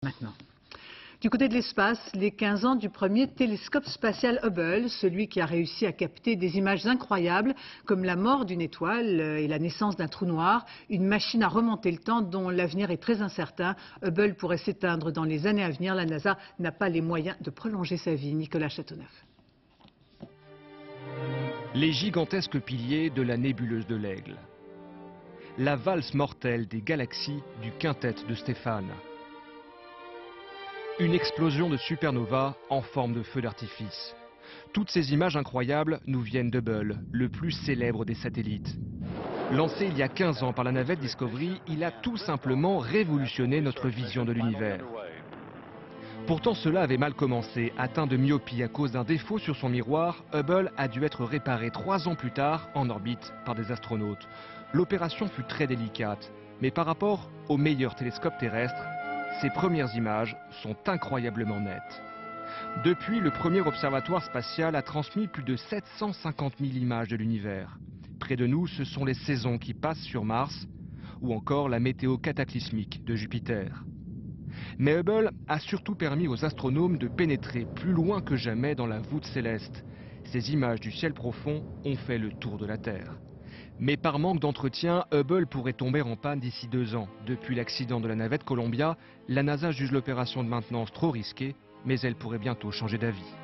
Maintenant. Du côté de l'espace, les 15 ans du premier télescope spatial Hubble, celui qui a réussi à capter des images incroyables comme la mort d'une étoile et la naissance d'un trou noir, une machine à remonter le temps dont l'avenir est très incertain. Hubble pourrait s'éteindre dans les années à venir. La NASA n'a pas les moyens de prolonger sa vie. Nicolas Châteauneuf. Les gigantesques piliers de la nébuleuse de l'Aigle. La valse mortelle des galaxies du quintet de Stéphane. Une explosion de supernova en forme de feu d'artifice. Toutes ces images incroyables nous viennent d'Hubble, le plus célèbre des satellites. Lancé il y a 15 ans par la navette Discovery, il a tout simplement révolutionné notre vision de l'univers. Pourtant cela avait mal commencé. Atteint de myopie à cause d'un défaut sur son miroir, Hubble a dû être réparé 3 ans plus tard en orbite par des astronautes. L'opération fut très délicate, mais par rapport aux meilleurs télescopes terrestres, ces premières images sont incroyablement nettes. Depuis, le premier observatoire spatial a transmis plus de 750 000 images de l'univers. Près de nous, ce sont les saisons qui passent sur Mars ou encore la météo cataclysmique de Jupiter. Mais Hubble a surtout permis aux astronomes de pénétrer plus loin que jamais dans la voûte céleste. Ces images du ciel profond ont fait le tour de la Terre. Mais par manque d'entretien, Hubble pourrait tomber en panne d'ici 2 ans. Depuis l'accident de la navette Columbia, la NASA juge l'opération de maintenance trop risquée, mais elle pourrait bientôt changer d'avis.